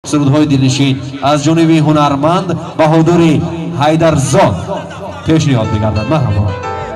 سرودهای دلنشین از جانب هنرمند بهادر حیدرزاد پیشنهاد می‌گردد. مرحبا.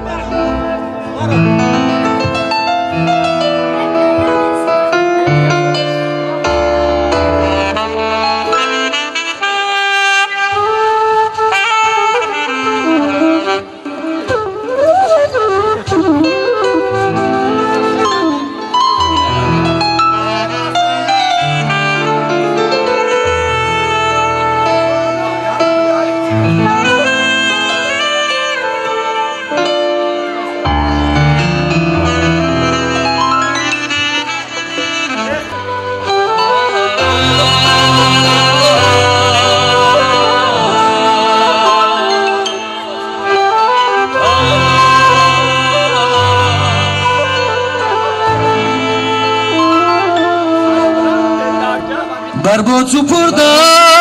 برگو تو پرده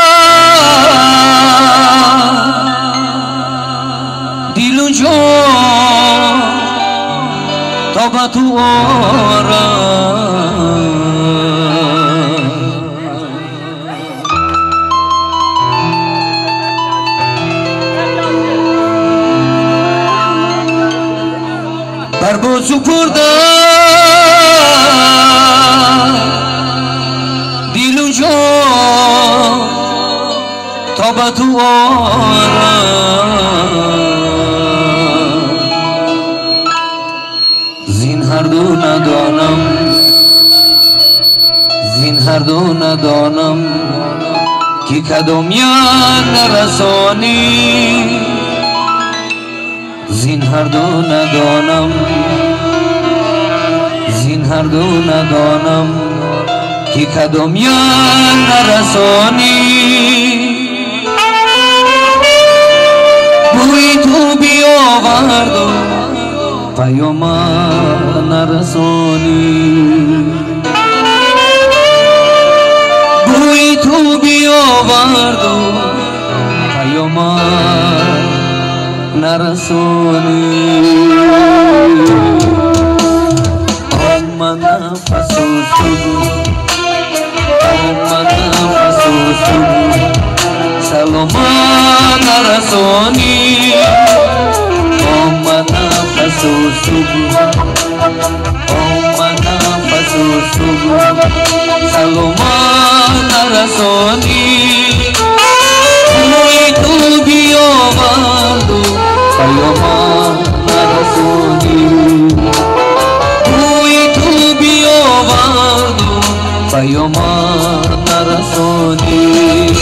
دیل و جان تا با تو آرم برگو تو پرده تا با تو آرم زین هر دو ندانم که کدام یک نرسانی زین هر دو ندانم که کدام یک نرسانی بوی تو بیاورد و پیام نرسانی بوی تو بیاورد و پیام نرسانی آمد نفس و سلام نرسانی آمد نفس و سلام نرسانی بوی تو بیاورد و پیام نرسانی بوی تو بیاورد و پیام نرسانی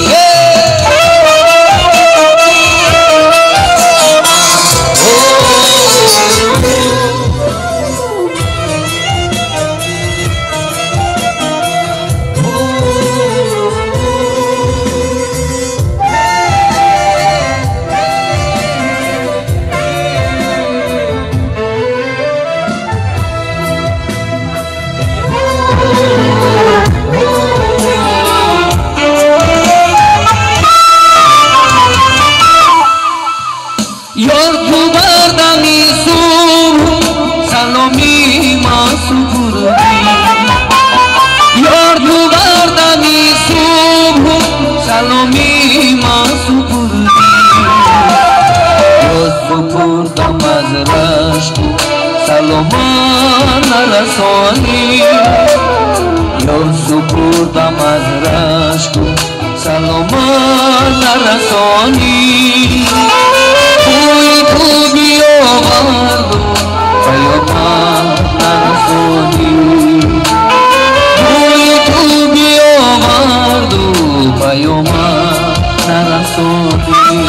یار تو بردمی صبح سلامی ما سپردی یار تو بردمی صبح سلامی ما سپردی یا سپردم از رشت سلام نرسانی یا سپردم از رشت سلام نرسانی بوی تو بیاورد و پیام نرسانی بوی تو بیاورد و پیام نرسانی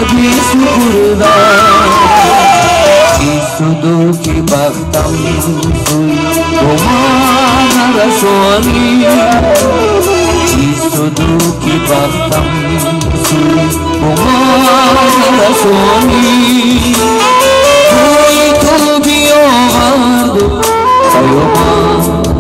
lagi syukurlah isudu ki baktam sui Kumana rasoni isudu ki baktam sui Kumana rasoni Koi tu biyo gardu Kayo